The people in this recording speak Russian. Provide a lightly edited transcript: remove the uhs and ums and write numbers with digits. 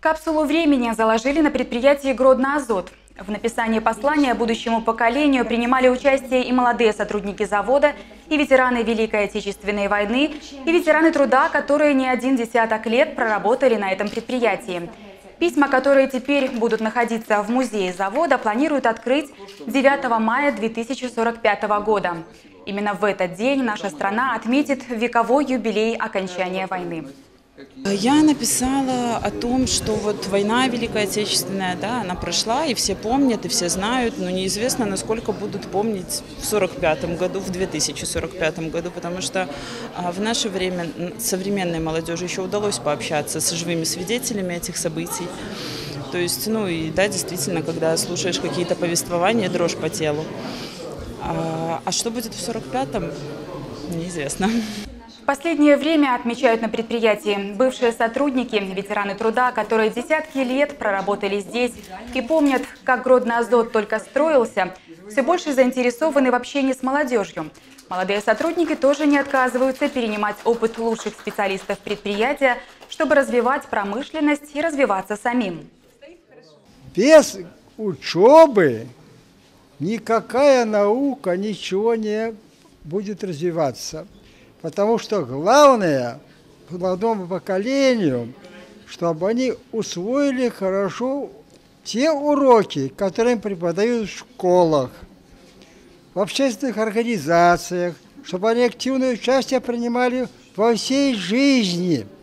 Капсулу времени заложили на предприятии «Гродно-Азот». В написании послания будущему поколению принимали участие и молодые сотрудники завода, и ветераны Великой Отечественной войны, и ветераны труда, которые не один десяток лет проработали на этом предприятии. Письма, которые теперь будут находиться в музее завода, планируют открыть 9 мая 2045 года. Именно в этот день наша страна отметит вековой юбилей окончания войны. Я написала о том, что вот война Великая Отечественная, да, она прошла, и все помнят, и все знают, но неизвестно, насколько будут помнить в 1945 году, в 2045 году, потому что в наше время современной молодежи еще удалось пообщаться с живыми свидетелями этих событий. То есть, ну и да, действительно, когда слушаешь какие-то повествования, дрожь по телу. А что будет в 1945-м, неизвестно. В последнее время, отмечают на предприятии, бывшие сотрудники, ветераны труда, которые десятки лет проработали здесь и помнят, как Гродно-Азот только строился, все больше заинтересованы в общении с молодежью. Молодые сотрудники тоже не отказываются перенимать опыт лучших специалистов предприятия, чтобы развивать промышленность и развиваться самим. Без учебы никакая наука, ничего не будет развиваться. Потому что главное молодому поколению, чтобы они усвоили хорошо те уроки, которые им преподают в школах, в общественных организациях, чтобы они активное участие принимали во всей жизни.